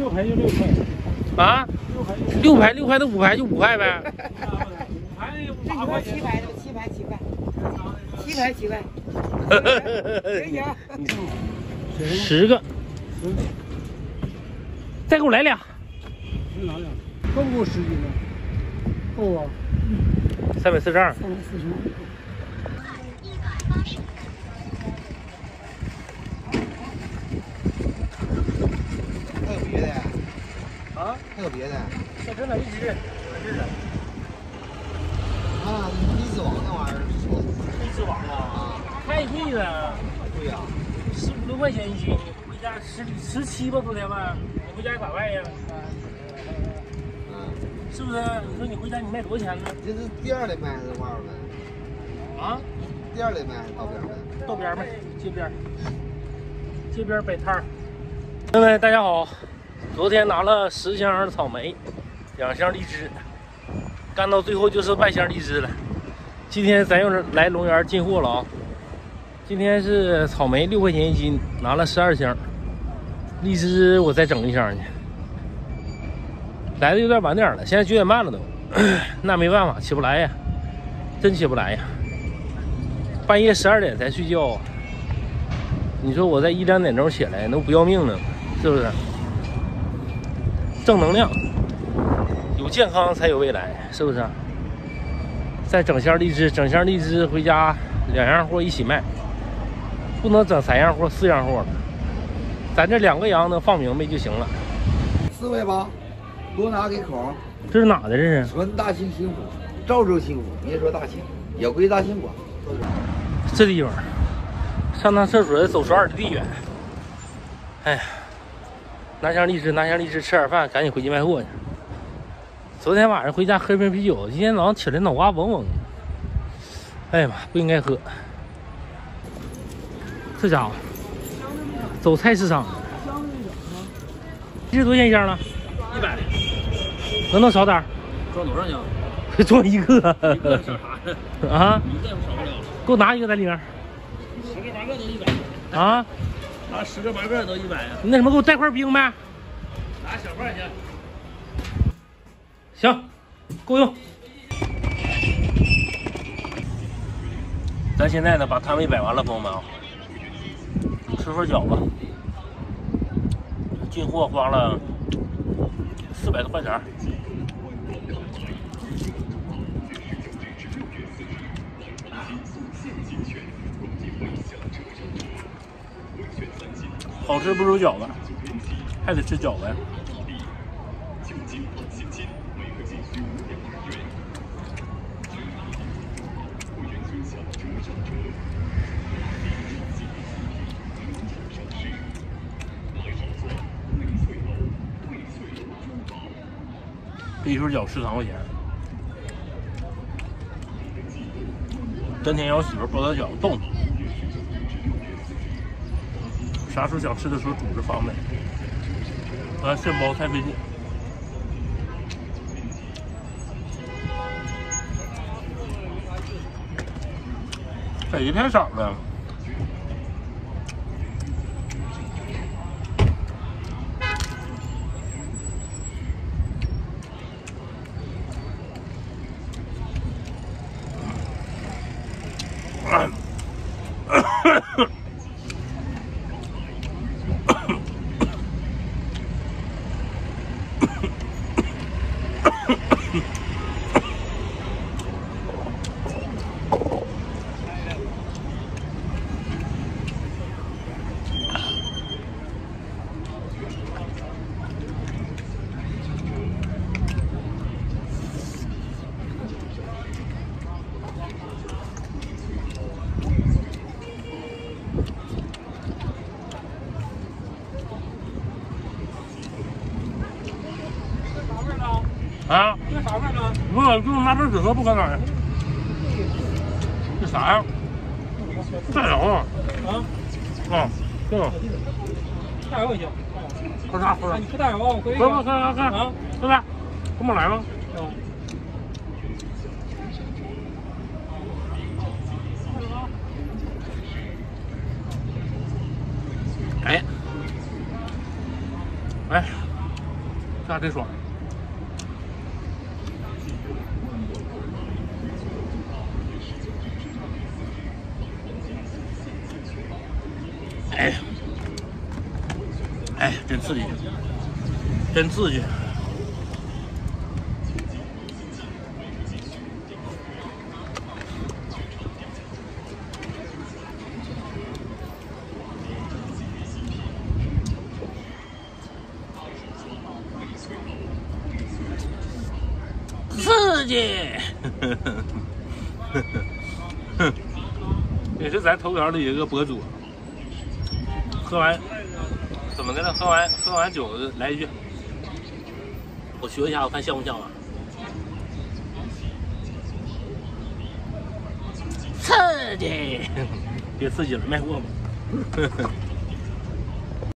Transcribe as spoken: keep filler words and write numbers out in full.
六排就六块。 啊？六排六块的五排就五块呗。 五排八块。七排的七排七块。七排七块。行行。 十个。再给我来俩。 哪俩？够不够十斤呢？够啊。 三百四十二。 三百四十二。 还有别的？ 啊？ 还有别的？ 这真的一只，是的。 啊，荔枝网那玩意儿， 荔枝网啊，太贵了。 贵呀， 十五六块钱一斤，回家十十七吧，昨天吧，你回家咋卖呀？ 嗯， 是不是？你说你回家你卖多少钱呢？ 这是店里卖还是外边卖？ 啊？ 店里卖还是道边卖？ 道边卖，街边。街边摆摊儿。朋友们，大家好，昨天拿了十箱草莓，两箱荔枝，干到最后就是半箱荔枝了。今天咱又是来龙源进货了啊！今天是草莓六块钱一斤，拿了十二箱，荔枝我再整一箱去。来的有点晚点了，现在九点半了都，那没办法，起不来呀，真起不来呀。半夜十二点才睡觉啊！你说我在一两点钟起来，那不要命了，是不是？正能量，有健康才有未来，是不是？再整箱荔枝，整箱荔枝回家两样货一起卖，不能整三样货、四样货了。咱这两个羊能放明白就行了。 四块八，多拿给口。 这是哪的？这是纯大庆新府，赵州新府，别说大庆，也归大庆管。 这地方。上趟厕所得走十二里地远，哎呀，拿箱荔枝，拿箱荔枝，吃点饭，赶紧回去卖货去。昨天晚上回家喝瓶啤酒，今天早上起来脑瓜嗡嗡。哎呀妈，不应该喝。这家伙走菜市场，荔枝多少钱一箱了？ 一百。 能弄少点？ 装多少箱？ 装一个。 一个少啥的？ 啊？ 一个少不了。 给我拿一个在里面。 十个八个都一百啊！ 拿十个八个都一百呀。 那什么，给我带块冰呗。 拿小块去。 行，够用。咱现在呢，把摊位摆完了，朋友们啊，吃份饺子。进货花了四百多块钱。好吃不如饺子，还得吃饺子呀。这一份饺十三块钱。今天让我媳妇包点饺子冻。啥时候想吃的时候煮着方便，完现包太费劲。给的太少了。啊？这啥味呢？不是，就是拿瓶纸盒不可哪呀？这啥呀？大羊啊！啊？啊，这个。大羊也行。喝啥？喝啥？你吃大羊啊？我可以。不不，看看看啊！看看，跟我来吗？啊。哎。哎。 啥真爽。哎，哎，真刺激，真刺激。刺激，也是咱头条的一个博主。喝完怎么的呢？喝完喝完酒来一句，我学一下，我看像不像啊？刺激，别刺激了，卖货吧。